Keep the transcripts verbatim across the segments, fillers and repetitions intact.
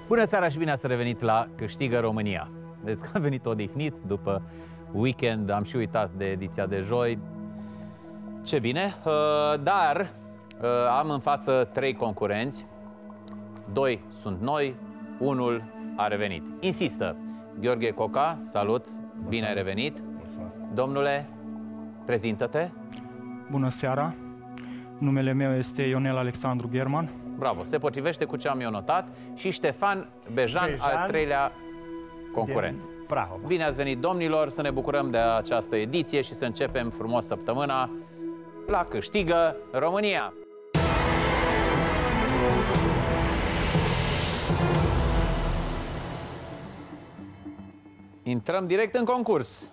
Bună seara și bine ați revenit la Câștigă România. Vezi că am venit odihnit după weekend, am și uitat de ediția de joi. Ce bine, dar am în față trei concurenți. Doi sunt noi, unul a revenit. Insistă. Gheorghe Coca, salut, bine ai revenit. Domnule, prezintă-te. Bună seara, numele meu este Ionel Alexandru German. Bravo, se potrivește cu ce am eu notat. Și Ștefan Bejan, Bejan al treilea concurent. Bravo. Bine ați venit, domnilor, să ne bucurăm de această ediție și să începem frumos săptămâna la Câștigă România. Intrăm direct în concurs.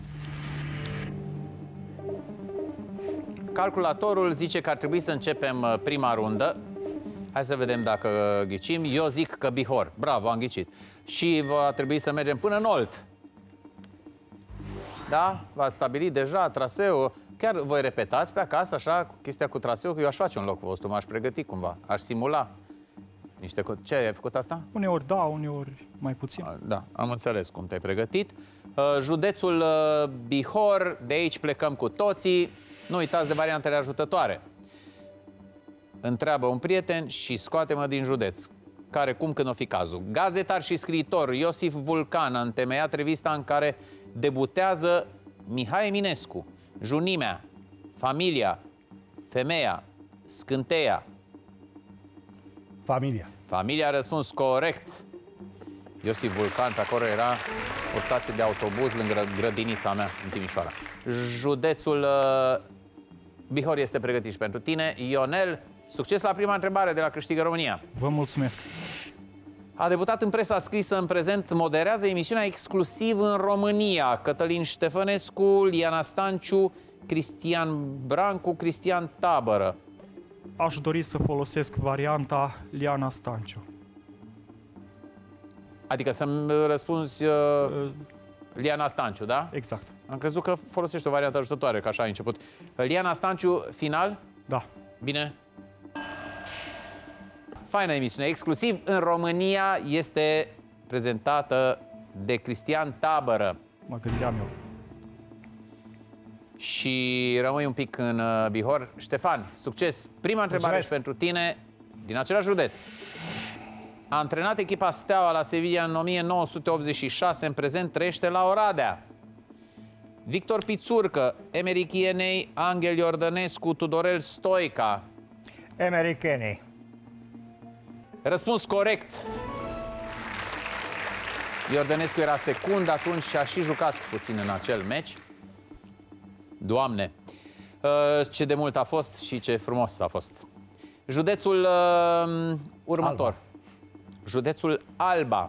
Calculatorul zice că ar trebui să începem prima rundă. Hai să vedem dacă ghicim. Eu zic că Bihor. Bravo, am ghicit. Și va trebui să mergem până în Olt. Da? V-ați stabilit deja traseul. Chiar voi repetați pe acasă, așa, chestia cu traseul, că eu aș face un loc vostru, m-aș pregăti cumva. Aș simula niște... Ce, ai făcut asta? Uneori da, uneori mai puțin. Da, am înțeles cum te-ai pregătit. Județul Bihor, de aici plecăm cu toții. Nu uitați de variantele ajutătoare. Întreabă un prieten și scoate-mă din județ. Care, cum, când o fi cazul. Gazetar și scriitor Iosif Vulcan a întemeiat revista în care debutează Mihai Eminescu. Junimea, Familia, Femeia, Scânteia. Familia. Familia a răspuns corect. Iosif Vulcan, pe acolo era o stație de autobuz lângă grădinița mea în Timișoara. Județul uh, Bihor este pregătit și pentru tine. Ionel, succes la prima întrebare de la Câștigă România. Vă mulțumesc. A debutat în presa scrisă, în prezent moderează emisiunea exclusiv în România. Cătălin Ștefănescu, Liana Stanciu, Cristian Brancu, Cristian Tabără. Aș dori să folosesc varianta Liana Stanciu. Adică să-mi răspunzi uh, uh, Liana Stanciu, da? Exact. Am crezut că folosești o variantă ajutătoare, că așa ai început. Liana Stanciu, final? Da. Bine. Faină emisiune. Exclusiv în România este prezentată de Cristian Tabără. Mă gândeam eu. Și rămâi un pic în Bihor. Ștefan, succes! Prima întrebare și pentru tine, din același județ. A antrenat echipa Steaua la Sevilla în o mie nouă sute optzeci și șase, în prezent trăiește la Oradea. Victor Pițurcă, Emeric Ienei, Angel Iordănescu, Tudorel Stoica. Emeric Ienei. Răspuns corect. Iordănescu era secund atunci și a și jucat puțin în acel meci. Doamne, ce de mult a fost și ce frumos a fost. Județul uh, următor. Alba. Județul Alba.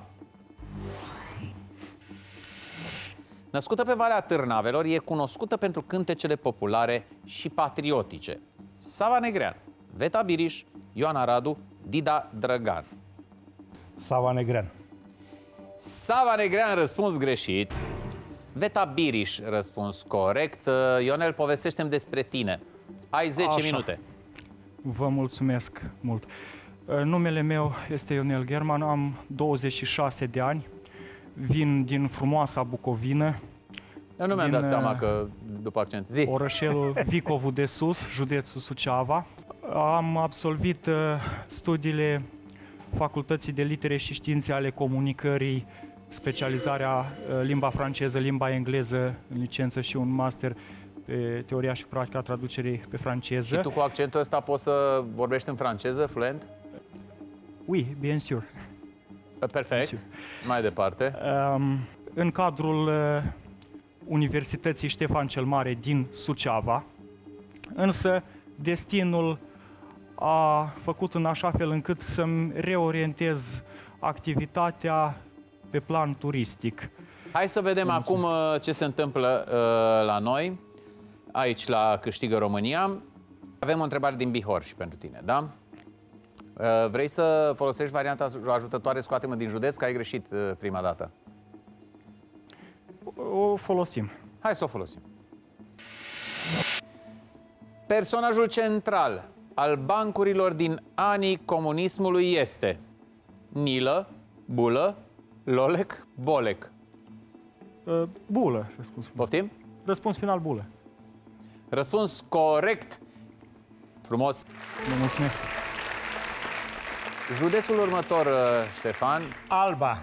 Născută pe Valea Târnavelor, e cunoscută pentru cântecele populare și patriotice. Sava Negrean, Veta Biriș, Ioana Radu, Dida Drăgan. Sava Negrean. Sava Negrean, răspuns greșit. Veta Biriș, răspuns corect. Ionel, povestește-mi despre tine. Ai zece Așa. minute. Vă mulțumesc mult. Numele meu este Ionel German, am douăzeci și șase de ani, vin din frumoasa Bucovină. Eu nu mi-am dat seama că după accent. Zi. Orășelul Vicovul de Sus, județul Suceava. Am absolvit studiile Facultății de Litere și Științe ale Comunicării, specializarea limba franceză, limba engleză în licență și un master pe teoria și practica traducerii pe franceză. Și tu cu accentul ăsta poți să vorbești în franceză, fluent? Oui, bien sûr. Perfect. Bien sûr. Mai departe. Um, în cadrul uh, Universității Ștefan cel Mare din Suceava, însă destinul a făcut în așa fel încât să-mi reorientez activitatea pe plan turistic. Hai să vedem acum uh, ce se întâmplă uh, la noi, aici la Câștigă România. Avem o întrebare din Bihor și pentru tine, da? Uh, vrei să folosești varianta ajutătoare, scoate-mă din județ, că ai greșit uh, prima dată? O folosim. Hai să o folosim. Personajul central al bancurilor din anii comunismului este Nilă, Bulă, lolec, bolec. Uh, bulă, răspuns final. Poftim? Răspuns final, bulă. Răspuns corect. Frumos. Vă mulțumesc. Județul următor, Ștefan. Alba.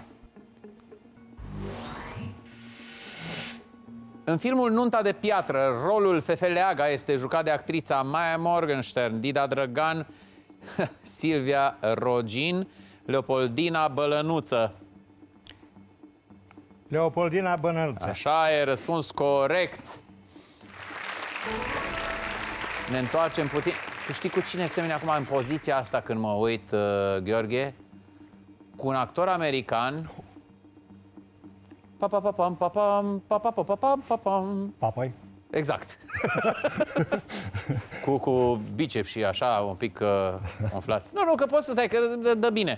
În filmul Nunta de piatră, rolul Fefeleaga este jucat de actrița Maya Morgenstern, Dida Drăgan, Silvia Rogin, Leopoldina Bălănuță. Leopoldina Bălănuță. Așa e, răspuns corect. Ne întoarcem puțin. Tu știi cu cine semeni acum în poziția asta când mă uit, uh, Gheorghe? Cu un actor american. Pa pa pa pam pa pam pa pa pa pa pam pa pam. Papai. Exact. cu, cu biceps și așa, un pic uh, umflați. Nu, nu, că poți să stai, că dă, dă bine.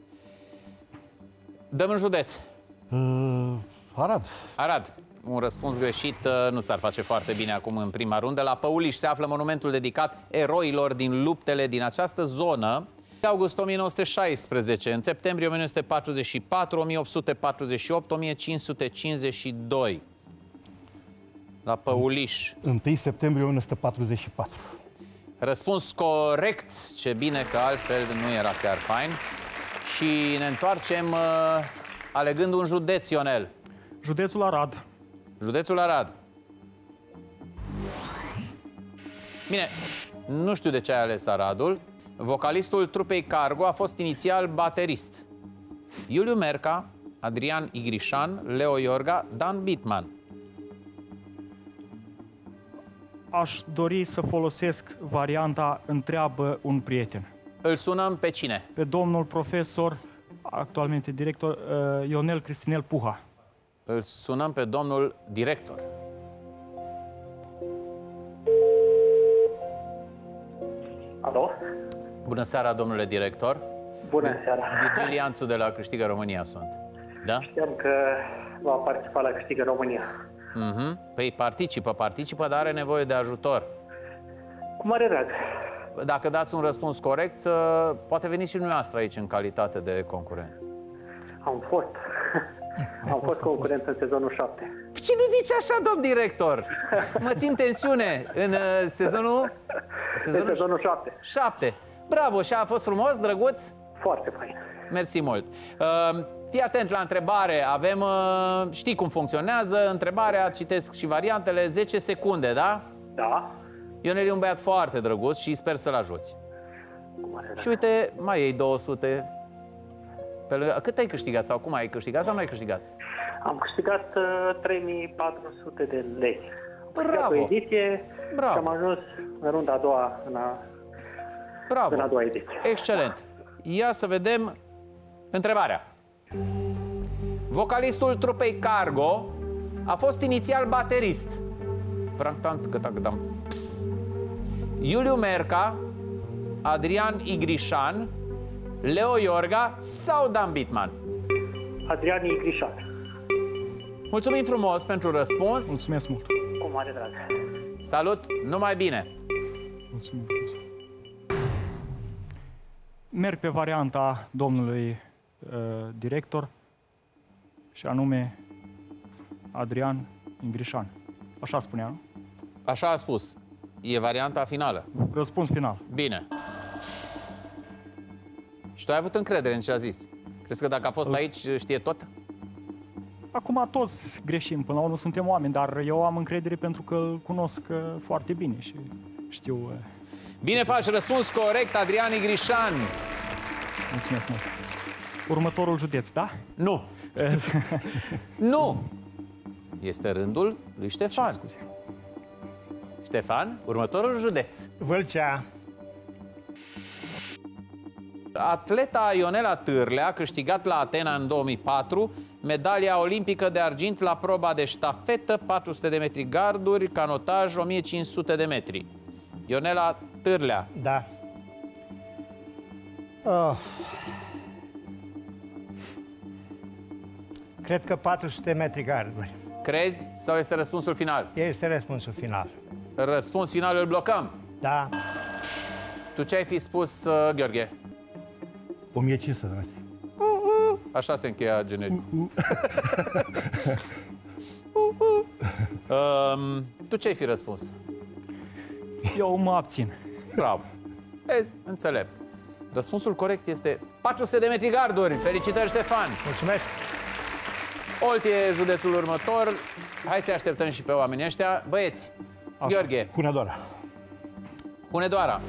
Dăm în județ. Uh, Arad. Arad. Un răspuns greșit uh, nu ți-ar face foarte bine acum în prima rundă. La Păuliș se află monumentul dedicat eroilor din luptele din această zonă. August o mie nouă sute șaisprezece, în septembrie o mie nouă sute patruzeci și patru, o mie opt sute patruzeci și opt, o mie cinci sute cincizeci și doi. La Păuliș. întâi septembrie o mie nouă sute patruzeci și patru. Răspuns corect. Ce bine, că altfel nu era chiar fain. Și ne întoarcem uh, alegând un județ, Ionel. Județul Arad. Județul Arad. Bine, nu știu de ce ai ales Aradul. Vocalistul trupei Cargo a fost inițial baterist. Iuliu Merca, Adrian Igrișan, Leo Iorga, Dan Bitman. Aș dori să folosesc varianta întreabă un prieten. Îl sunăm pe cine? Pe domnul profesor, actualmente director, uh, Ionel Cristinel Puha. Îl sunăm pe domnul director. Alo? Bună seara, domnule director. Bună seara. Virgil Ianțu de la Câștigă România sunt. Da? Știam că va participa la Câștigă România. Mhm. Păi participă, participă, dar are nevoie de ajutor. Cu mare drag. Dacă dați un răspuns corect, poate veni și dumneavoastră aici în calitate de concurent. Am fost. Am fost concurent în sezonul șapte. Ce nu zici așa, domn director? Mă țin tensiune în uh, sezonul... Sezonul, în sezonul șapte. șapte. Bravo, și a fost frumos, drăguț? Foarte fain. Mersi mult. Uh, fii atent la întrebare. Avem, uh, știi cum funcționează întrebarea, citesc și variantele, zece secunde, da? Da. Ionel e un băiat foarte drăguț și sper să-l ajuți. Cu mare drag. Și uite, mai iei două sute. Pe lângă... Cât ai câștigat sau cum ai câștigat sau nu ai câștigat? Am câștigat uh, trei mii patru sute de lei. Am câștigat Bravo! o ediție Bravo! și am ajuns în runda a doua în a, Bravo! în a doua ediție. Excelent! Ia să vedem întrebarea. Vocalistul trupei Cargo a fost inițial baterist. Iuliu Merca, Adrian Igrișan, Leo Iorga sau Dan Bitman? Adrian Igrișan. Mulțumim frumos pentru răspuns. Mulțumesc mult. Cu mare drag. Salut, numai bine! Mulțumim frumos. Merg pe varianta domnului uh, director și anume Adrian Igrișan. Așa spunea, nu? Așa a spus. E varianta finală. Răspuns final. Bine. Și tu ai avut încredere în ce a zis. Crezi că dacă a fost aici, știe tot? Acum toți greșim, până la urmă suntem oameni, dar eu am încredere pentru că îl cunosc uh, foarte bine și știu... Uh... Bine faci, răspuns corect, Adrian Igrișan. Mulțumesc mult. Următorul județ, da? Nu. Nu. Este rândul lui Ștefan. Scuze. Ștefan, următorul județ. Vâlcea. Atleta Ionela Târlea a câștigat la Atena în două mii patru medalia olimpică de argint la proba de ștafetă, patru sute de metri garduri, canotaj, o mie cinci sute de metri. Ionela Târlea. Da. Oh. Cred că patru sute metri garduri. Crezi sau este răspunsul final? Este răspunsul final. Răspuns final îl blocăm. Da. Tu ce ai fi spus, uh, Gheorghe? o mie cinci sute de metri. Așa se încheia genericul. um, tu ce ai fi răspuns? Eu mă abțin. Bravo. Vezi, înțelept. Răspunsul corect este patru sute de metri garduri. Felicitări, Ștefan! Mulțumesc! Olt e județul următor. Hai să așteptăm și pe oamenii ăștia. Băieți, Așa. Gheorghe, Hunedoara. Hunedoara.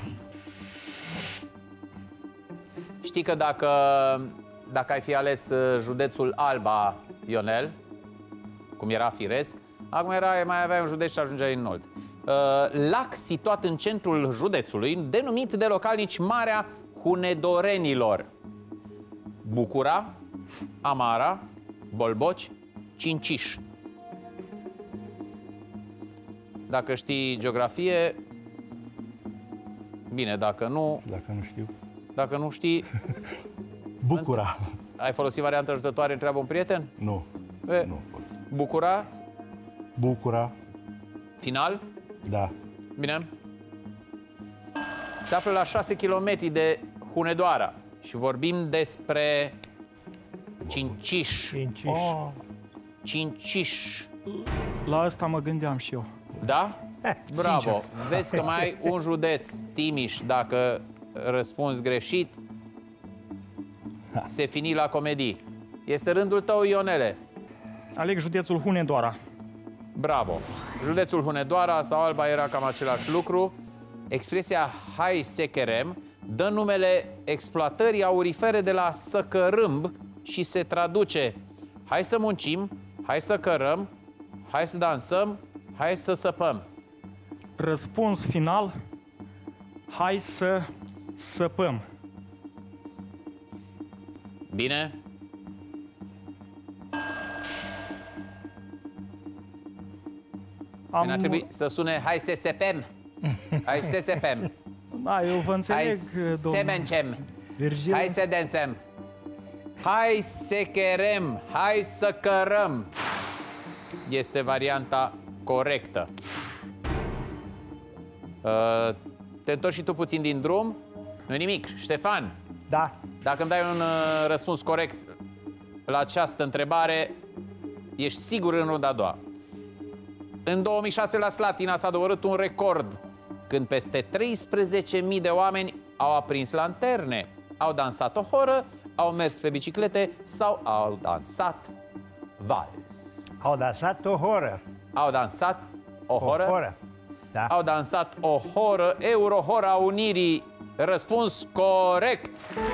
Știi că dacă, dacă ai fi ales județul Alba, Ionel, cum era firesc, acum era, mai aveai un județ și ajungeai în Olt. Lac situat în centrul județului, denumit de localnici Marea Hunedorenilor. Bucura, Amara, Bolboci, Cinciș. Dacă știi geografie, bine, dacă nu, Dacă nu știu. dacă nu știi, Bucura. ai folosit varianta ajutătoare, întreabă un prieten? Nu. E, Nu pot. Bucura, Bucura. final, Da. bine? Se află la șase kilometri de Hunedoara și vorbim despre Cinciș. Cinciș. Oh, Cinciș. la asta mă gândeam și eu. Da? Eh, Bravo! sincer. Vezi că mai ai un județ, Timiș, dacă răspunzi greșit, se fini la comedii. Este rândul tău, Ionele. Aleg județul Hunedoara. Bravo! Județul Hunedoara sau Alba era cam același lucru. Expresia hai secherem dă numele exploatării aurifere de la să cărâmb și se traduce hai să muncim, hai să cărăm, hai să dansăm, hai să săpăm. Răspuns final, hai să săpăm. Bine? Am... Ar trebui să sune hai să sepem. Hai să sepem. Da, eu vă înțeleg, Hai domnul să mencem. Virgil. Hai să dansăm. Hai să cherem. Hai să cărăm. Este varianta corectă. Uh, te întorci și tu puțin din drum? Nu nimic. Ștefan, Da. dacă îmi dai un uh, răspuns corect la această întrebare, ești sigur în runda a doua. În două mii șase la Slatina s-a doborât un record când peste treisprezece mii de oameni au aprins lanterne, au dansat o horă, au mers pe biciclete sau au dansat vals. Au dansat o horă. Au dansat o horă? O horă. Da. Au dansat o horă, Eurohora Unirii. Răspuns corect.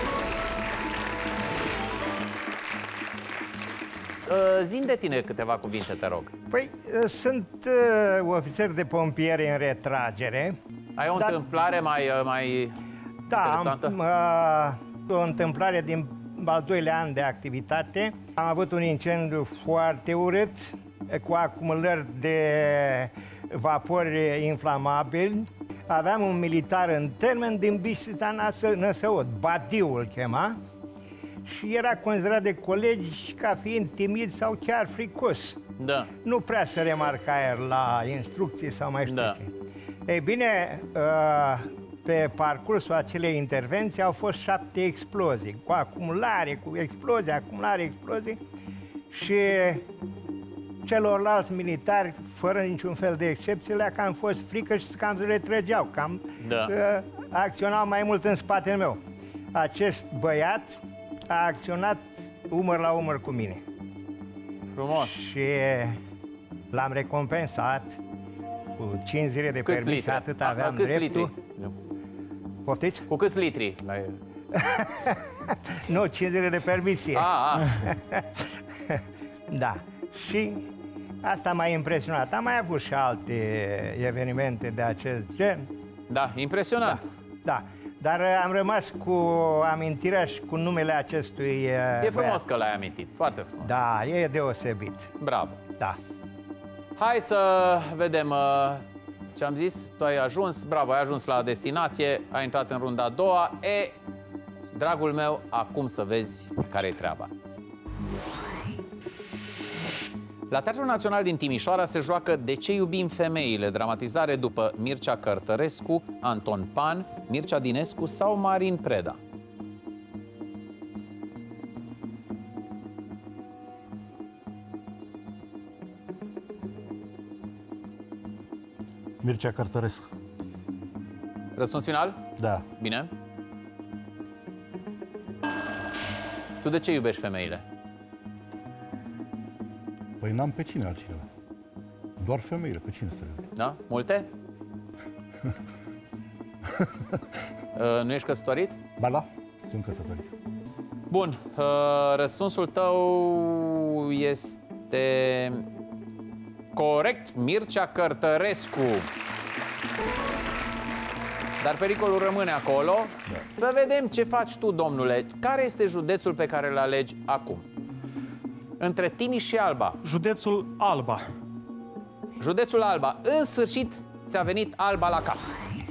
Zi-mi de tine câteva cuvinte, te rog. Păi, uh, sunt uh, ofițer de pompieri în retragere. Ai o Dar- întâmplare mai, mai Da, interesantă? am uh, o întâmplare din al doilea an de activitate. Am avut un incendiu foarte urât, cu acumulări de vapori inflamabili. Aveam un militar în termen din Bistrița Năsăud, Badiu îl chema, și era considerat de colegi ca fiind timid sau chiar fricos. Da. Nu prea se remarca el la instrucții sau mai știu Da. ce. Ei bine, uh, pe parcursul acelei intervenții au fost șapte explozii, cu acumulare, cu explozie, acumulare, explozie, și celorlalți militari, fără niciun fel de excepție, le-a cam fost frică și cam se retrăgeau, cam Da. uh, acționau mai mult în spatele meu. Acest băiat a acționat umăr la umăr cu mine Frumos. și l-am recompensat cu cinci zile de Câți permis, litri? atât A, aveam câți dreptul. litri? Poftiți? Cu câți litri? La... Nu, cinci zile de permisie. A, a. Da. Și asta m-a impresionat. Am mai avut și alte evenimente de acest gen. Da, impresionant. Da. Dar uh, am rămas cu amintirea și cu numele acestui uh, E frumos băiat. că l-ai amintit, foarte frumos. Da, e deosebit. Bravo. Da. Hai să vedem uh, ce am zis. Tu ai ajuns, bravo, ai ajuns la destinație, ai intrat în runda a doua. E, dragul meu, acum să vezi care-i treaba. La Teatrul Național din Timișoara se joacă De ce iubim femeile, dramatizare după Mircea Cărtărescu, Anton Pan, Mircea Dinescu sau Marin Preda. Mircea Cărtărescu. Răspuns final? Da. Bine. Tu de ce iubești femeile? Păi n-am pe cine altcineva. Doar femeile, pe cine să le iubesc? Da? Multe? uh, nu ești căsătorit? Ba da, sunt căsătorit. Bun, uh, răspunsul tău este corect, Mircea Cărtărescu. Dar pericolul rămâne acolo. Da. Să vedem ce faci tu, domnule. Care este județul pe care îl alegi acum? Între Timiș și Alba. Județul Alba. Județul Alba. În sfârșit ți-a venit Alba la cap.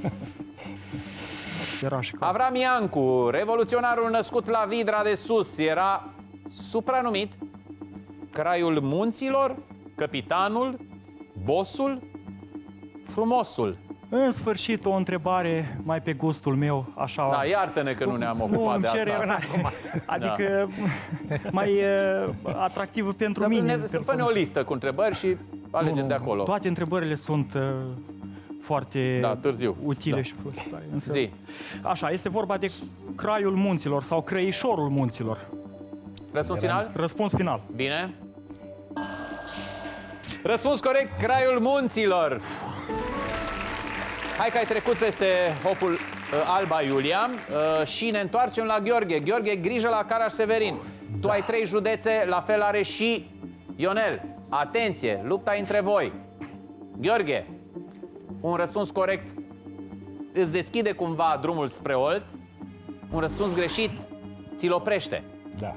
Era și cap. Avram Iancu, revoluționarul născut la Vidra de Sus, era supranumit Craiul Munților, Capitanul, Bossul, Frumosul. În sfârșit, o întrebare mai pe gustul meu, așa... Da, iartă-ne că nu ne-am ocupat nu de cere, asta. acum. Adică da. mai uh, atractivă pentru să mine. Ne, să pune o listă cu întrebări și alegem nu, de acolo. Toate întrebările sunt uh, foarte da, târziu. utile da. și folositoare. Însă, Zi. Așa, este vorba de Craiul Munților sau Crăișorul Munților. Răspuns final? Răspuns final. Bine. Răspuns corect, Craiul Munților. Hai că ai trecut peste hopul uh, Alba Iulia uh, și ne întoarcem la Gheorghe. Gheorghe, grijă la Caraș-Severin. Tu ai trei județe, la fel are și Ionel. Atenție, lupta între voi. Gheorghe, un răspuns corect îți deschide cumva drumul spre Olt. Un răspuns greșit ți-l oprește. Da.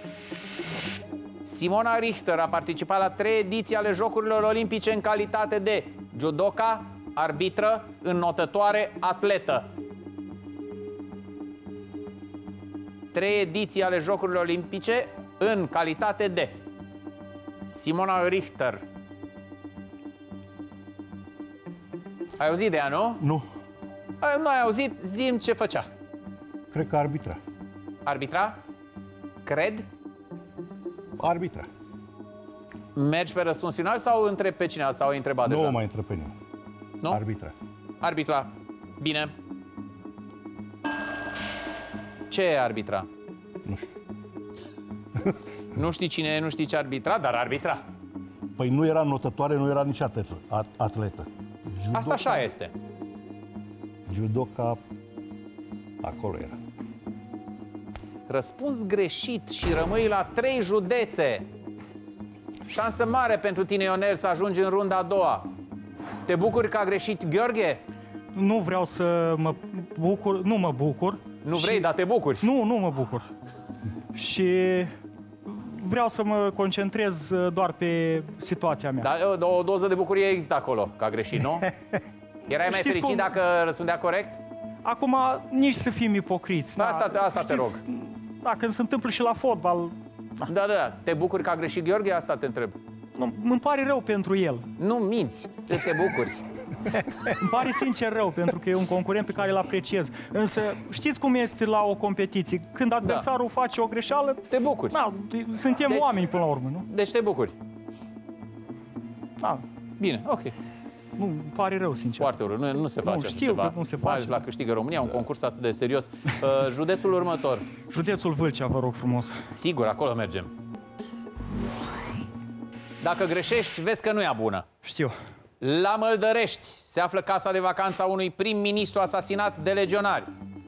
Simona Richter a participat la trei ediții ale Jocurilor Olimpice în calitate de judoka, arbitră, înnotătoare, atletă. Trei ediții ale Jocurilor Olimpice în calitate de Simona Richter. Ai auzit de ea, nu? Nu. Nu ai auzit? Zi-mi ce făcea. Cred că arbitra. Arbitra? Cred? Arbitra. Mergi pe răspuns final sau întrebi pe cine sau ai întrebat deja? Nu mai întreb pe nimeni. Nu? Arbitra. Arbitra. Bine. Ce e arbitra? Nu știu. Nu știi cine e, nu știi ce arbitra, dar arbitra. Păi nu era notătoare, nu era nici atletă. atletă. Judoca, Asta așa este. Judoca acolo era. Răspuns greșit și rămâi la trei județe. Șansă mare pentru tine, Ionel, să ajungi în runda a doua. Te bucuri că a greșit Gheorghe? Nu vreau să mă bucur, nu mă bucur. Nu vrei, și... dar te bucuri. Nu, nu mă bucur. Și vreau să mă concentrez doar pe situația mea. Dar o, o doză de bucurie există acolo, că a greșit, nu? Erai mai Știți fericit cum? dacă răspundea corect? Acum, nici să fim ipocriți. Asta, da, asta te rog. Da, când se întâmplă și la fotbal... Da, da, da. Te bucuri că a greșit Gheorghe? Asta te întreb. Nu, îmi pare rău pentru el. Nu minți, te bucuri. Îmi pare sincer rău, pentru că e un concurent pe care îl apreciez. Însă, știți cum este la o competiție? Când adversarul da. face o greșeală... Te bucuri. Da, suntem deci, oameni până la urmă, nu? Deci te bucuri. Da. Bine, ok. Nu, îmi pare rău, sincer. Foarte urât, nu, nu se face nu, așa știu ceva. Că nu se face. Mai ales la Câștigă România, un concurs atât de serios. Uh, județul următor. Județul Vâlcea, vă rog frumos. Sigur, acolo mergem. Dacă greșești, vezi că nu e bună. Știu. La Măldărești se află casa de vacanță a unui prim-ministru asasinat de legionari.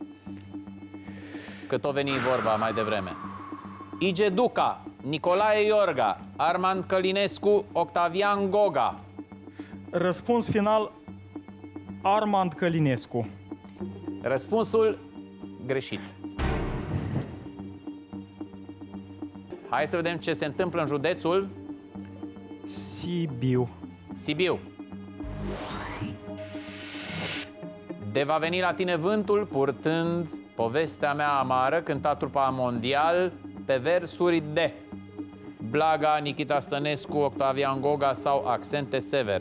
Cât o veni vorba mai devreme. Ige Duca, Nicolae Iorga, Armand Călinescu, Octavian Goga. Răspuns final, Armand Călinescu. Răspunsul greșit. Hai să vedem ce se întâmplă în județul Sibiu. Sibiu. De va veni la tine vântul purtând povestea mea amară, cânta trupa Mondial pe versuri de Blaga, Nikita Stănescu, Octavian Goga sau Accente Sever.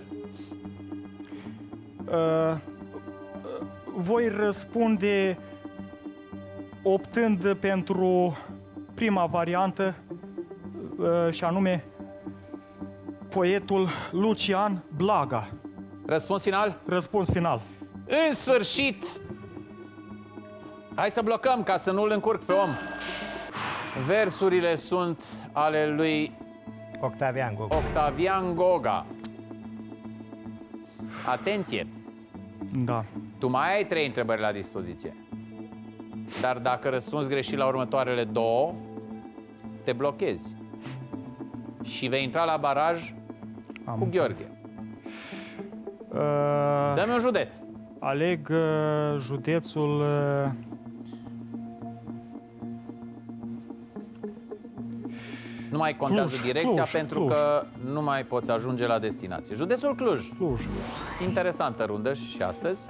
Uh, voi răspunde optând pentru prima variantă, uh, și anume poetul Lucian Blaga. Răspuns final? Răspuns final. În sfârșit! Hai să blocăm ca să nu-l încurc pe om. Versurile sunt ale lui Octavian Goga. Octavian Goga. Atenție! Da. Tu mai ai trei întrebări la dispoziție. Dar dacă răspunzi greșit la următoarele două, te blochezi. Și vei intra la baraj Am cu Gheorghe. Uh, Dă-mi un județ. aleg uh, județul... Uh, Nu mai contează Cluj, direcția Cluj, pentru Cluj. că nu mai poți ajunge la destinație. Județul Cluj. Cluj. Interesantă rundă și astăzi.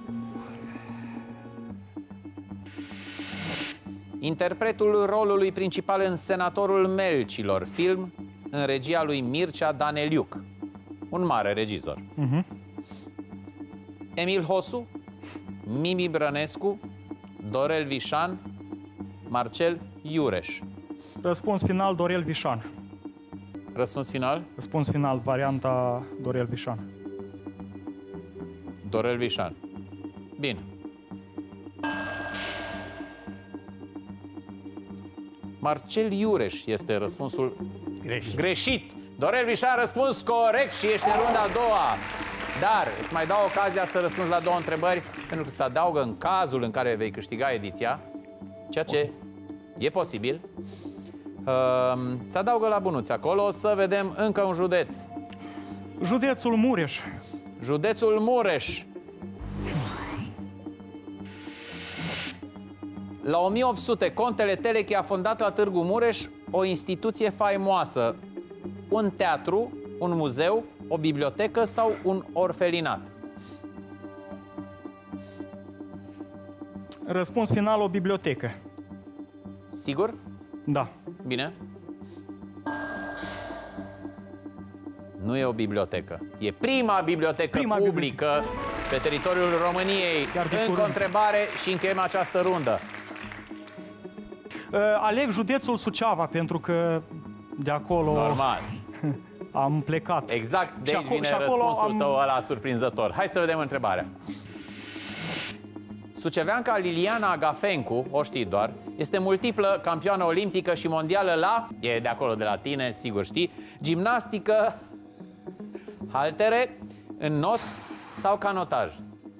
Interpretul rolului principal în Senatorul Melcilor, film în regia lui Mircea Daneliuc, un mare regizor. Uh-huh. Emil Hosu, Mimi Brănescu, Dorel Vișan, Marcel Iureș. Răspuns final, Dorel Vișan. Răspuns final? Răspuns final, varianta Dorel Vișan. Dorel Vișan. Bine. Marcel Iureș este răspunsul Greșit. greșit. Dorel Vișan a răspuns corect și ești în runda a doua. Dar îți mai dau ocazia să răspunzi la două întrebări, pentru că se adaugă în cazul în care vei câștiga ediția, ceea ce e posibil. Uh, se adaugă la bănuți acolo. Să vedem încă un județ. Județul Mureș. Județul Mureș. La o mie opt sute, contele Telechi a fondat la Târgu Mureș o instituție faimoasă. Un teatru, un muzeu, o bibliotecă sau un orfelinat? Răspuns final, o bibliotecă. Sigur? Da. Bine. Nu e o bibliotecă. E prima bibliotecă Prima publică pe teritoriul României. Iar de Încă o curând. întrebare și încheiem această rundă. Uh, aleg județul Suceava, pentru că de acolo Normal. am plecat. Exact de Și aici acolo- vine și acolo răspunsul am- tău ăla surprinzător. Hai să vedem întrebarea. Suceveanca Liliana Agafencu, o știi doar, este multiplă campioană olimpică și mondială la, e de acolo de la tine, sigur știi, gimnastică, haltere, în not sau canotaj?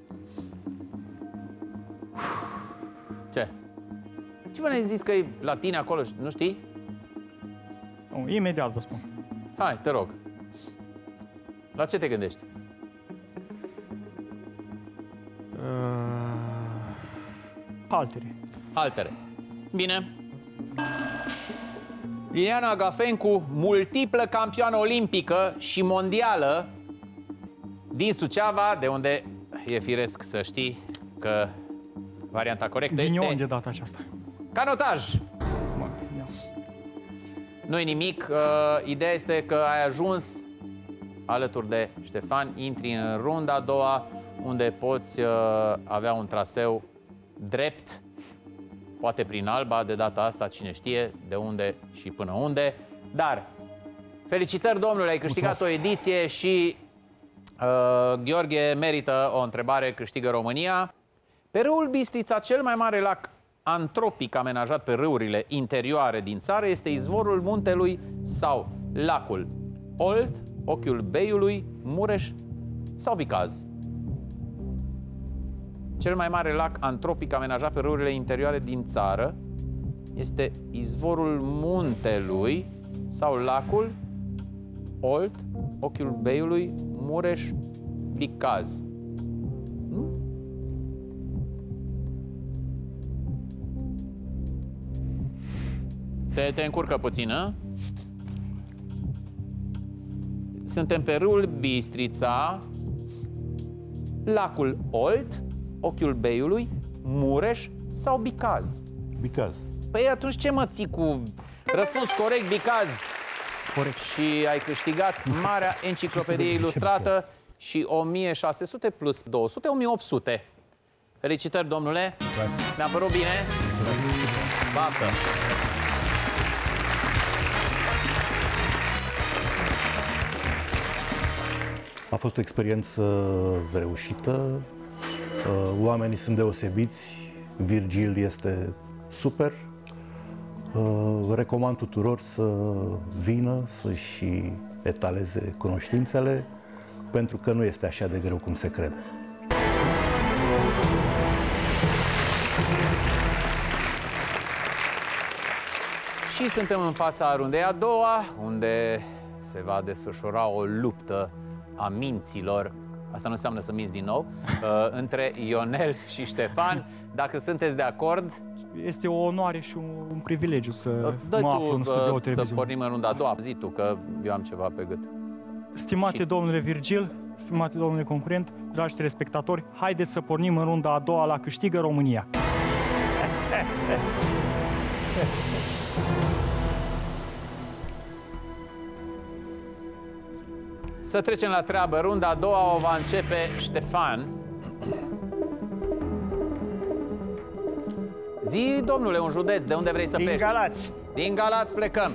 Ce? Ce vă ne-ai zis că e la tine acolo, nu știi? Nu, imediat vă spun. Hai, te rog. La ce te gândești? Uh, haltere. Haltere. Bine. Liliana Agafencu, multiplă campioană olimpică și mondială din Suceava, de unde e firesc să știi că varianta corectă Ghinion este de data aceasta. canotaj. Mă, ia. Nu-i nimic, uh, ideea este că ai ajuns alături de Ștefan, intri în runda a doua, unde poți uh, avea un traseu drept, poate prin Alba, de data asta, cine știe de unde și până unde. Dar, felicitări, domnule, ai câștigat o ediție și uh, Gheorghe merită o întrebare, câștigă România. Pe râul Bistrița, cel mai mare lac antropic amenajat pe râurile interioare din țară, este izvorul Muntelui sau lacul Olt, Ochiul Beiului, Mureș sau Bicaz? Cel mai mare lac antropic amenajat pe râurile interioare din țară este izvorul Muntelui sau lacul Olt, Ochiul Beiului, Mureș, Bicaz. Te, te încurcă puțin, a? Suntem pe râul Bistrița, lacul Olt, Ochiul Beiului, Mureș sau Bicaz? Bicaz. Păi atunci ce mă ții cu răspuns corect, Bicaz? Corect. Și ai câștigat Marea Enciclopedie Ilustrată și o mie șase sute plus două sute, o mie opt sute. Felicitări, domnule! Mi-a părut bine! Baftă! A fost o experiență reușită, oamenii sunt deosebiți, Virgil este super. Recomand tuturor să vină, să-și etaleze cunoștințele, pentru că nu este așa de greu cum se crede. Și suntem în fața rundei a doua, unde se va desfășura o luptă a minților. Asta nu înseamnă să minți din nou, uh, între Ionel și Ștefan. Dacă sunteți de acord... Este o onoare și un, un privilegiu să Dă mă tu, aflu în studioul uh, să televiziunii. pornim în runda a doua. Zi tu, că eu am ceva pe gât. Stimate Și- domnule Virgil, stimate domnule concurent, dragi telespectatori, haideți să pornim în runda a doua la Câștigă România. Să trecem la treabă. Runda a doua o va începe Ștefan. Zi, domnule, un județ, de unde vrei să Din pleci? Galați. Din Galați plecăm.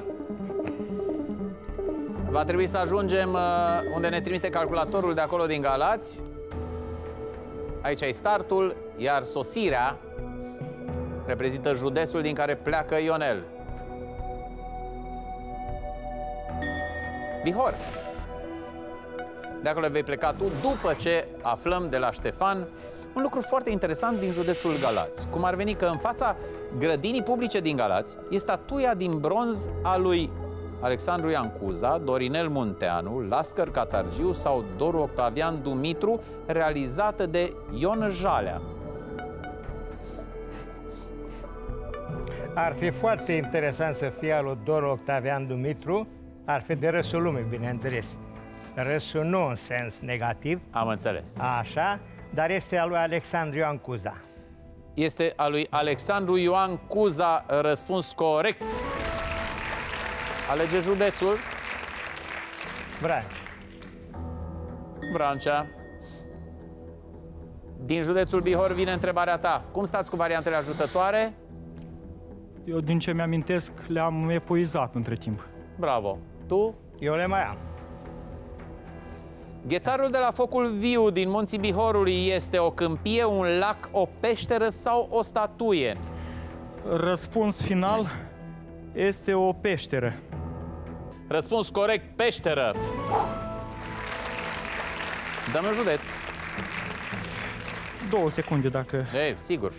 Va trebui să ajungem uh, unde ne trimite calculatorul de acolo din Galați. Aici e startul, iar sosirea reprezintă județul din care pleacă Ionel. Bihor. De acolo vei pleca tu după ce aflăm de la Ștefan un lucru foarte interesant din județul Galați. Cum ar veni că în fața grădinii publice din Galați e statuia din bronz a lui Alexandru Ioan Cuza, Dorinel Munteanu, Lascăr Catargiu sau Doru Octavian Dumitru, realizată de Ion Jalea. Ar fi foarte interesant să fie al lui Doru Octavian Dumitru, ar fi de râsul lumii, bineînțeles. Râsul nu în sens negativ, Am înțeles. așa, dar este al lui Alexandru Ioan Cuza. Este a lui Alexandru Ioan Cuza, răspuns corect. Alege județul. Vrei. Vrancea. Din județul Bihor vine întrebarea ta. Cum stați cu variantele ajutătoare? Eu, din ce mi-amintesc, le-am epuizat între timp. Bravo. Tu? Eu le mai am. Ghețarul de la focul viu din munții Bihorului este o câmpie, un lac, o peșteră sau o statuie? Răspuns final este o peșteră. Răspuns corect, peșteră. Dăm un județ. Două secunde, dacă... Ei, sigur.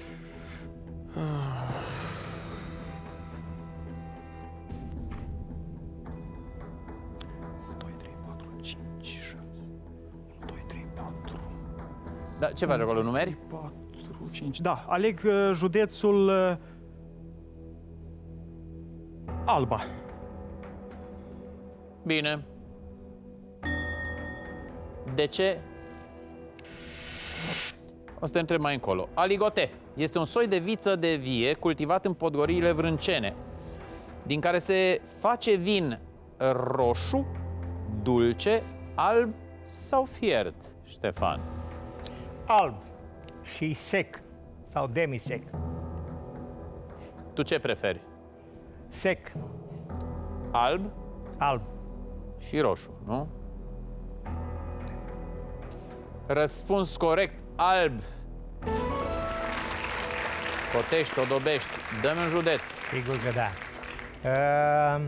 doi, trei, patru, cinci, șase, unu, doi, trei, patru, Da, ce faci acolo, numeri? patru, cinci. Da, aleg uh, județul uh, Alba. Bine. De ce? O să te întreb mai încolo. Aligote este un soi de viță de vie cultivat în podgoriile vrâncene, din care se face vin roșu, dulce, alb sau fiert, Ștefan? Alb și sec sau demisec. Tu ce preferi? Sec, Alb alb. și roșu, nu? Răspuns corect, alb. Cotești, Odobești, dă-mi un județ. Sigur că da. Uh,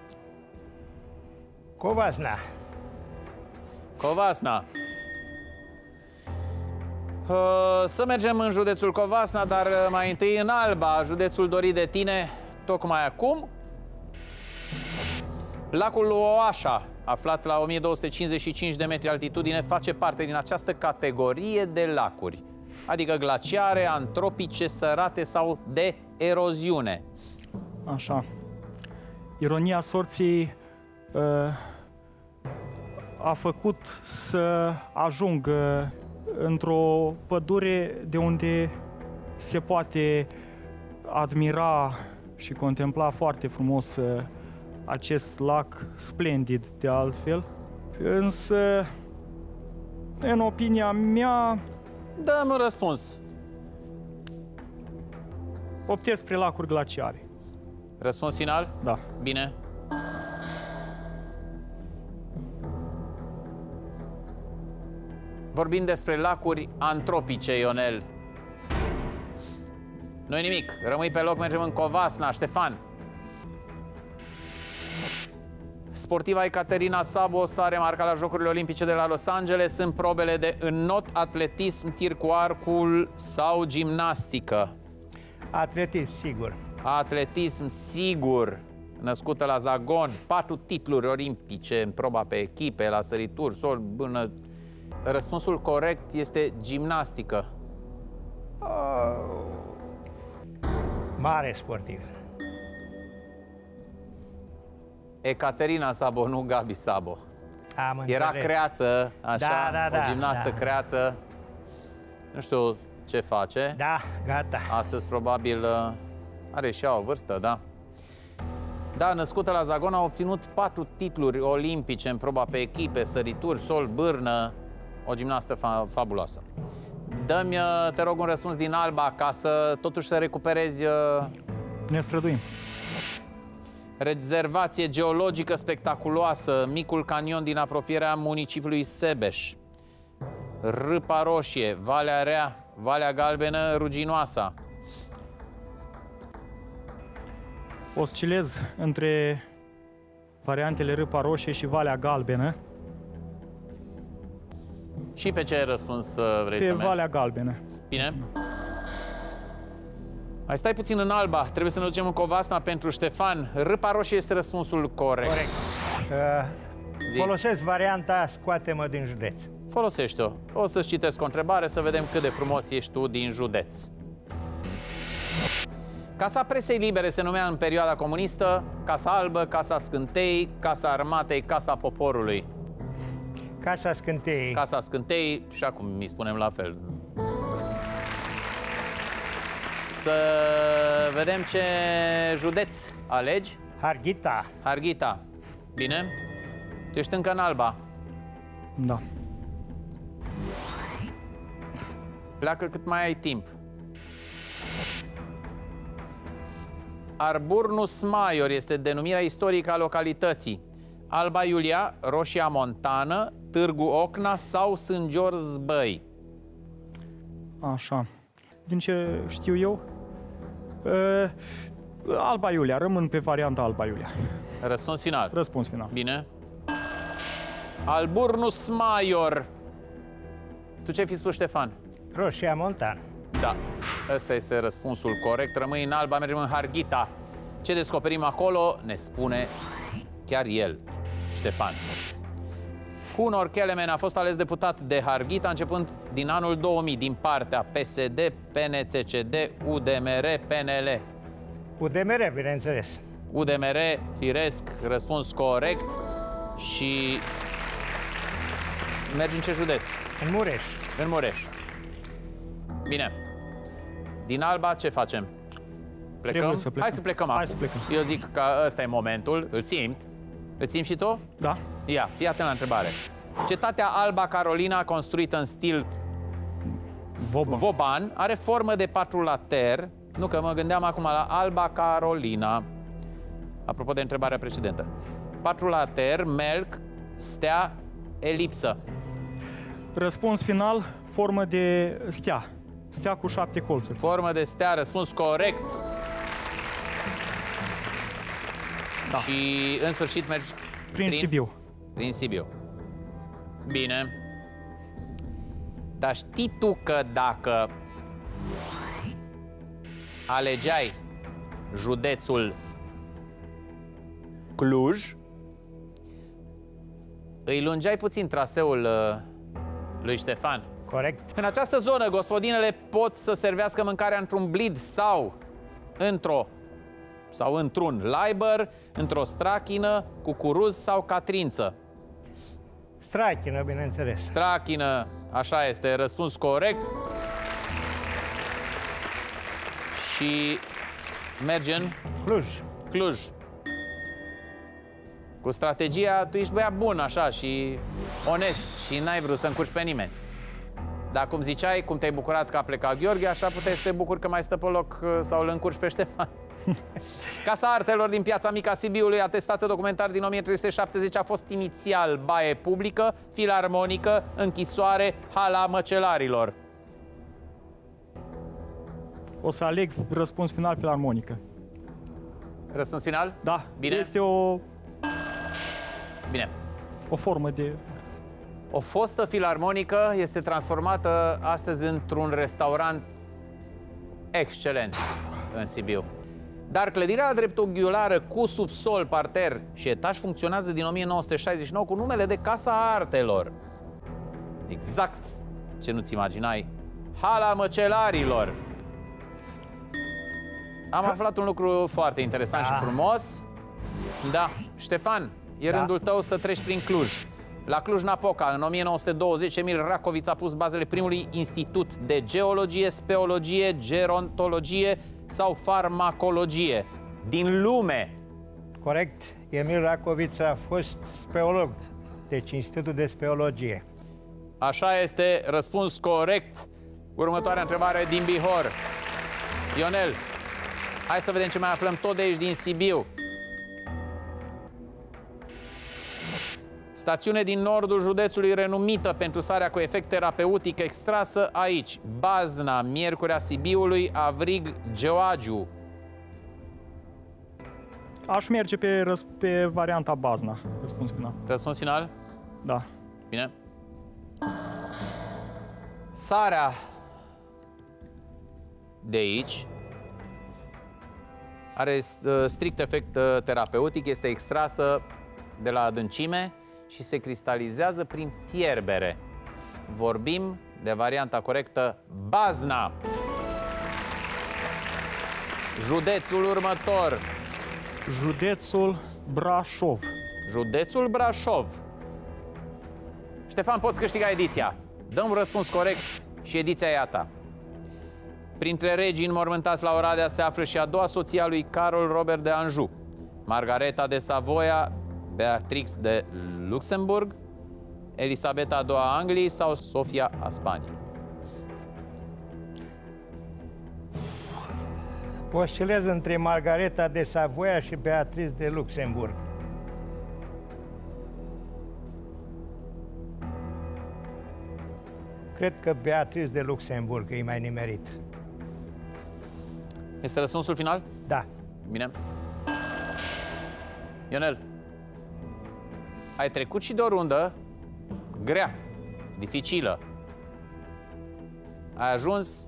Covasna. Covasna. Uh, Să mergem în județul Covasna, dar uh, mai întâi în Alba, județul dorit de tine, tocmai acum. Lacul Oașa, aflat la o mie două sute cincizeci și cinci de metri altitudine, face parte din această categorie de lacuri, adică glaciare, antropice, sărate sau de eroziune. Așa. Ironia sorții uh, a făcut să ajung uh, într-o pădure de unde se poate admira și contempla foarte frumos uh, acest lac, splendid de altfel. Însă, în opinia mea, Dă-mi un răspuns. optez spre lacuri glaciare. Răspuns final? Da. Bine. Vorbim despre lacuri antropice, Ionel. Nu-i nimic. Rămâi pe loc, mergem în Covasna. Ștefan. Sportiva Ecaterina Sabo s-a remarcat la Jocurile Olimpice de la Los Angeles în probele de înot, atletism, tir cu arcul sau gimnastică. Atletism, sigur. Atletism, sigur. Născută la Zagon, patru titluri olimpice în proba pe echipe, la sărituri, sol, bână. Răspunsul corect este gimnastică. Oh. Mare sportiv. Ecaterina Sabo, nu Gabi Sabo. Am Era înțeles. creață, așa, Da, da, o da, gimnastă da. creață. Nu știu ce face. Da, gata. Astăzi probabil uh, are și ea o vârstă, da? Da, născută la Zagon, a obținut patru titluri olimpice în proba pe echipe, sărituri, sol, bârnă. O gimnastă fa fabuloasă. Dă-mi, uh, te rog, un răspuns din Alba ca să totuși să recuperezi... Uh, Ne străduim. rezervație geologică spectaculoasă, Micul Canion din apropierea municipiului Sebeș. Râpa Roșie, Valea Rea, Valea Galbenă, Ruginoasa. Oscilez între variantele Râpa Roșie și Valea Galbenă. Și pe ce răspuns uh, vrei Pe să mergi? Valea Galbenă. Bine. Mai stai puțin în Alba, trebuie să ne ducem în Covasna pentru Ștefan. Râpa Roșie este răspunsul corect. Corect. Uh, Zi. folosesc varianta scoate-mă din județ. Folosește-o. O să-ți citesc o întrebare să vedem cât de frumos ești tu din județ. Casa Presei Libere se numea în perioada comunistă Casa Albă, Casa Scântei, Casa Armatei, Casa Poporului. Casa Scântei. Casa Scântei și acum îi spunem la fel. Să vedem ce județ alegi. Harghita. Harghita. Bine? Tu ești încă în Alba. Da. Pleacă cât mai ai timp. Arburnus Maior este denumirea istorică a localității. Alba Iulia, Roșia Montană, Târgu Ocna sau Sângior Zbăi. Așa. Din ce știu eu, uh, Alba Iulia. Rămân pe varianta Alba Iulia. Răspuns final. Răspuns final. Bine. Alburnus Maior. Tu ce fi spus, Ștefan? Roșia Montan. Da, ăsta este răspunsul corect. Rămâi în Alba, mergem în Harghita. Ce descoperim acolo ne spune chiar el, Ștefan. Hunor Kelemen a fost ales deputat de Harghita începând din anul două mii din partea P S D, P N C C D, U D M R, P N L. U D M R, bineînțeles. U D M R, firesc, răspuns corect. Și mergi în ce județ? În Mureș. În Mureș. Bine. Din Alba ce facem? Plecăm? Trebuie să plecăm. Hai să plecăm Hai acum. să plecăm. Eu zic că ăsta e momentul. Îl simt. Îl simți și tu? Da. Ia, fii atent la întrebare. Cetatea Alba Carolina, construită în stil Vobă. voban, are formă de patrulater. Nu, că mă gândeam acum la Alba Carolina. Apropo de întrebarea precedentă. Patrulater, melc, stea, elipsă. Răspuns final, formă de stea. Stea cu șapte colțuri. Formă de stea, răspuns corect. Da. Și în sfârșit mergi Prin Sibiu. Prin Sibiu. Bine. Dar știi tu că dacă alegeai județul Cluj, îi lungeai puțin traseul uh, lui Ștefan. Corect. În această zonă, gospodinele pot să servească mâncarea într-un blid sau într-o sau într-un laibăr, într-o strachină, cucuruz sau catrință. Strachină, bineînțeles. Strachină, așa este, răspuns corect. Și merge în Cluj. Cluj. Cu strategia, tu ești băiat bun, așa, și onest și n-ai vrut să încurci pe nimeni. Dar cum ziceai, cum te-ai bucurat că a plecat Gheorghe, așa puteai să te bucuri că mai stă pe loc sau îl încurci pe Ștefan. Casa Artelor din Piața Mică a Sibiului, atestată documentar din o mie trei sute șaptezeci, a fost inițial baie publică, filarmonică, închisoare, hala măcelarilor. O să aleg răspuns final, filarmonică. Răspuns final? Da, Bine? este o, Bine. o formă de... O fostă filarmonică este transformată astăzi într-un restaurant excelent în Sibiu. Dar clădirea dreptunghiulară cu subsol, parter și etaj funcționează din o mie nouă sute șaizeci și nouă cu numele de Casa Artelor. Exact ce nu-ți imaginai. Hala măcelarilor. Am aflat un lucru foarte interesant și frumos. Da, Ștefan, e Da. rândul tău să treci prin Cluj. La Cluj-Napoca, în o mie nouă sute douăzeci, Emil Racoviț a pus bazele primului institut de geologie, speologie, gerontologie sau farmacologie din lume. Corect. Emil Racoviț a fost speolog, deci Institutul de Speologie. Așa este, răspuns corect. Următoarea întrebare din Bihor. Ionel, hai să vedem ce mai aflăm tot de aici din Sibiu. Stațiune din nordul județului renumită pentru sarea cu efect terapeutic extrasă aici. Bazna, Miercurea Sibiului, Avrig, Geoagiu. Aș merge pe, răs, pe varianta Bazna, răspuns final. Răspuns final? Da. Bine. Sarea de aici are uh, strict efect uh, terapeutic, este extrasă de la adâncime și se cristalizează prin fierbere. Vorbim de varianta corectă Bazna. Județul următor. Județul Brașov. Județul Brașov. Ștefan, poți câștiga ediția. Dă un răspuns corect și ediția e a ta. Printre regii înmormântați la Oradea se află și a doua soție a lui Carol Robert de Anjou, Margareta de Savoia, Beatrix de Luxemburg, Elisabeta a doua a Angliei sau Sofia a Spaniei. Oscilez între Margareta de Savoia și Beatrice de Luxemburg. Cred că Beatrice de Luxemburg e mai nimerit. Este răspunsul final? Da. Bine. Ionel, ai trecut și de o rundă grea, dificilă. Ai ajuns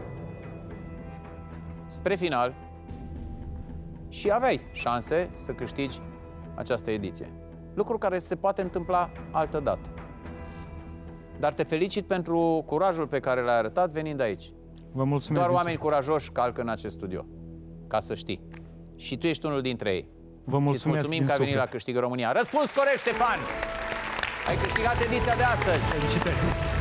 spre final și aveai șanse să câștigi această ediție. Lucru care se poate întâmpla altă dată. Dar te felicit pentru curajul pe care l-ai arătat venind aici. Vă mulțumesc. Doar oameni curajoși calcă în acest studio, ca să știi. Și tu ești unul dintre ei. Vă mulțumesc. Și îți mulțumim din că ai venit la suflet. Câștigă România. Răspuns corect, Ștefan! Ai câștigat ediția de astăzi. Felicitări.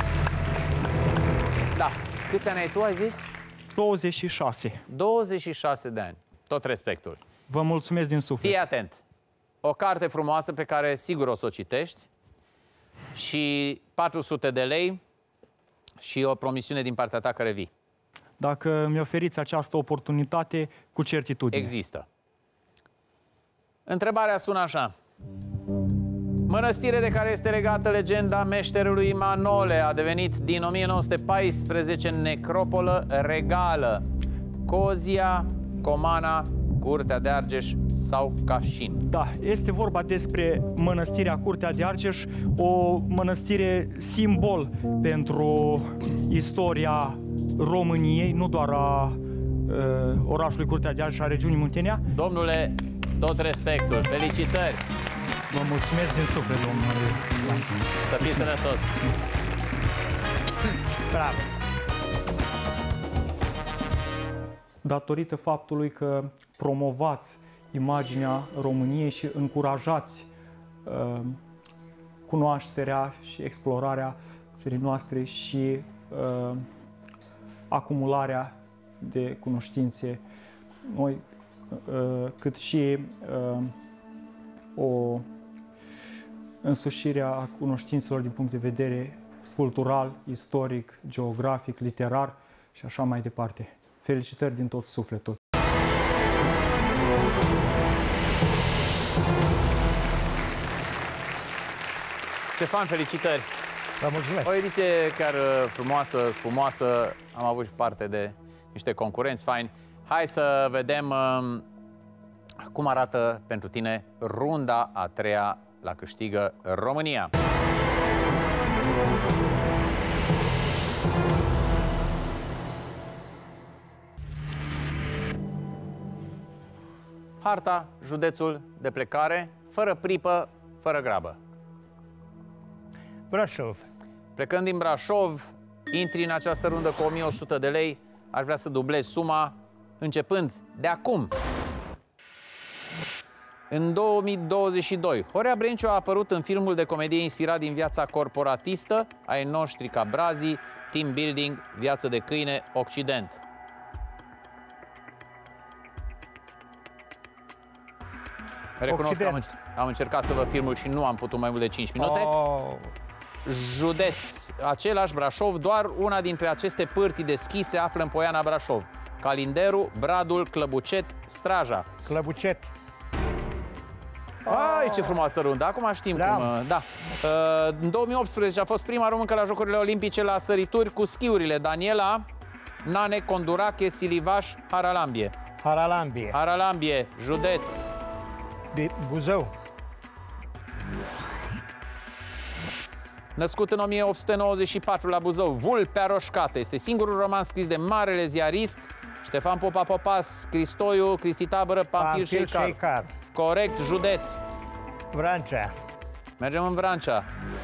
Da. Câți ani ai tu, ai zis? douăzeci și șase. douăzeci și șase de ani. Tot respectul. Vă mulțumesc din suflet. Fii atent. O carte frumoasă pe care sigur o să o citești și patru sute de lei și o promisiune din partea ta că revii. Dacă mi oferiți această oportunitate, cu certitudine. Există. Întrebarea sună așa. Mănăstire de care este legată legenda meșterului Manole a devenit din o mie nouă sute paisprezece necropolă regală. Cozia, Comana, Curtea de Argeș sau Cașin. Da, este vorba despre mănăstirea Curtea de Argeș, o mănăstire simbol pentru istoria României, nu doar a uh, orașului Curtea de Argeș și a regiunii Muntenia. Domnule, tot respectul, felicitări! Vă mulțumesc din suflet, domnule Lanț. Să fii sănătos! Bravo! Datorită faptului că promovați imaginea României și încurajați uh, cunoașterea și explorarea țării noastre și uh, acumularea de cunoștințe, noi, uh, cât și uh, o însușire a cunoștințelor din punct de vedere cultural, istoric, geografic, literar și așa mai departe. Felicitări din tot sufletul! Ștefan, felicitări! Vă mulțumesc! O ediție chiar frumoasă, spumoasă. Am avut și parte de niște concurenți faini. Hai să vedem um, cum arată pentru tine runda a treia la Câștigă România. Harta, județul de plecare, fără pripă, fără grabă. Brașov. Plecând din Brașov, intri în această rundă cu o mie o sută de lei. Aș vrea să dublezi suma, începând de acum. În două mii douăzeci și doi, Horea Brenciu a apărut în filmul de comedie inspirat din viața corporatistă ai noștri ca Brazii, Team Building, Viață de câine, Occident. Recunosc că am, am încercat să văd filmul și nu am putut mai mult de cinci minute. Oh. Județ, același Brașov, doar una dintre aceste pârtii de schi se află în Poiana Brașov. Calinderu, Bradul, Clăbucet, Straja. Clăbucet. Ai, ce frumoasă rundă! Acum știm da. cum... Da. În două mii optsprezece a fost prima româncă la Jocurile Olimpice la sărituri cu schiurile. Daniela Nane Condurache, Silivaș, Haralambie. Haralambie. Haralambie, județ. Buzău. Născut în o mie opt sute nouăzeci și patru la Buzău, Vulpea Roșcată. Este singurul roman scris de marele ziarist Ștefan Popa Popas, Cristoiu, Cristi Tabără, Pamfil Șeicar. Corect, județ. Vrancea. Mergem în Vrancea.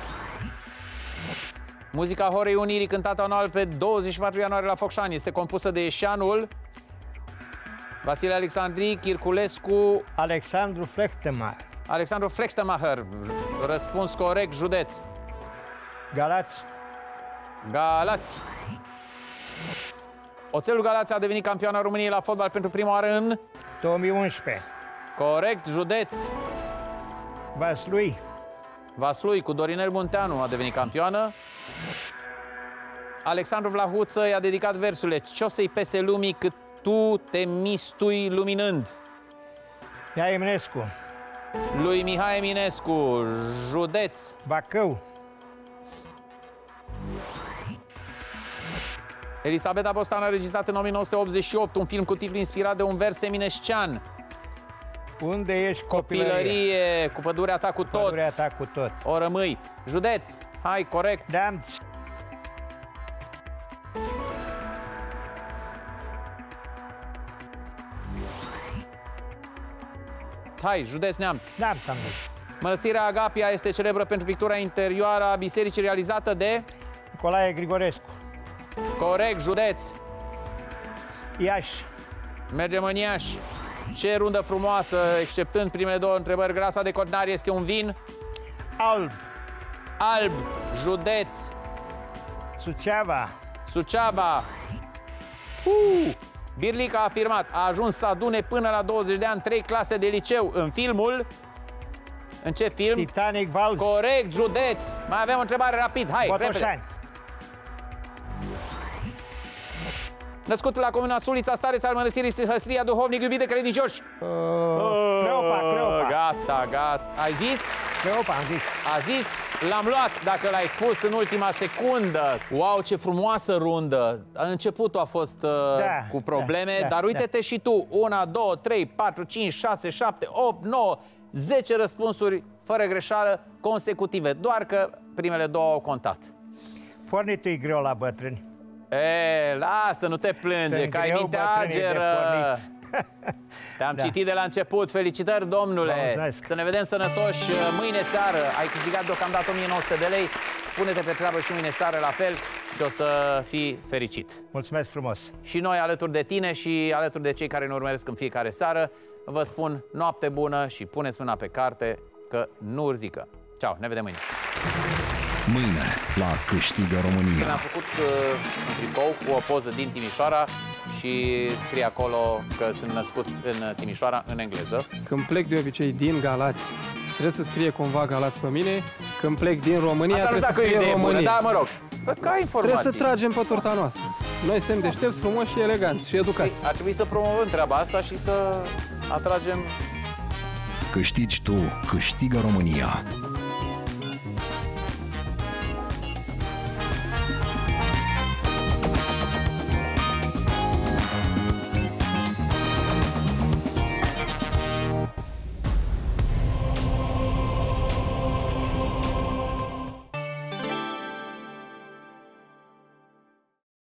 Muzica Horei Unirii, cântată anual pe douăzeci și patru ianuarie la Focșani, este compusă de Eșanul, Vasile Alexandri, Chirculescu, Alexandru Flechtemacher. Alexandru Flechtemacher. Răspuns corect, județ. Galați. Galați. Oțelul Galați a devenit campioana României la fotbal pentru prima oară în două mii unsprezece. Corect, județ. Vaslui. Vaslui cu Dorinel Munteanu a devenit campioană. Alexandru Vlahuță i-a dedicat versurile: ce-o să-i pese lumii cât tu te mistui luminând. Mihai Eminescu. Lui Mihai Eminescu, județ. Bacău. Elisabeta Bostan a înregistrat în o mie nouă sute optzeci și opt un film cu titlu inspirat de un vers eminescian. Unde ești copilărie? Copilărie, cu pădurea ta cu tot. Pădurea ta cu tot. O rămâi. Județ. Hai, corect. Neamț. Hai, județ, Neamț. Neamț am zis. Mănăstirea Agapia este celebră pentru pictura interioară a bisericii realizată de Nicolae Grigorescu. Corect, județ. Iași. Mergem în Iași. Ce rundă frumoasă, exceptând primele două întrebări. Grasa de Codnari este un vin Alb. alb, județ. Suceava. Suceava. Uh! Birlic a afirmat: a ajuns să adune până la douăzeci de ani trei clase de liceu în filmul... În ce film? Titanic Vals. Corect, județ. Mai avem o întrebare rapid, hai, Botoșani. repede. Născut la comuna Sulița, stareț al mănăstirii Sihăstria, duhovnic iubit de credincioși. Uh, Cleopa, Cleopa. Gata, gata. Ai zis? Cleopa, am zis. A zis, l-am luat dacă l-ai spus în ultima secundă. Wow, ce frumoasă rundă. Începutul a fost uh, da, cu probleme, da, dar da, uite-te da. și tu. Una, două, trei, patru, cinci, șase, șapte, opt, nouă, zece răspunsuri fără greșeală consecutive. Doar că primele două au contat. Pornitul e greu la bătrâni. E, lasă, nu te plânge, Sunt că ai greu minte bătrânii de ageră. pornit. Te-am Da. citit de la început. Felicitări, domnule! Mulțumesc. Să ne vedem sănătoși mâine seară. Ai câștigat deocamdată o mie nouă sute de lei. Pune-te pe treabă și mâine seară la fel și o să fii fericit. Mulțumesc frumos. Și noi alături de tine și alături de cei care ne urmăresc în fiecare seară, vă spun noapte bună și puneți mâna pe carte că nu urzică. Ceau, ne vedem mâine! Mâine la Câștigă România. Mi-am făcut uh, un tricou cu o poză din Timișoara și scrie acolo că sunt născut în Timișoara în engleză. Când plec de obicei din Galați, trebuie să scrie cumva Galați pe mine. Când plec din România, Asta nu știu trebuie dacă să e scrie idee bună, România. dar mă rog, văd că ai informații. Trebuie să tragem pe torta noastră. Noi suntem deștepți, frumoși și eleganți și educați. Ar trebui să promovăm treaba asta și să atragem... Câștigi tu, câștigă România.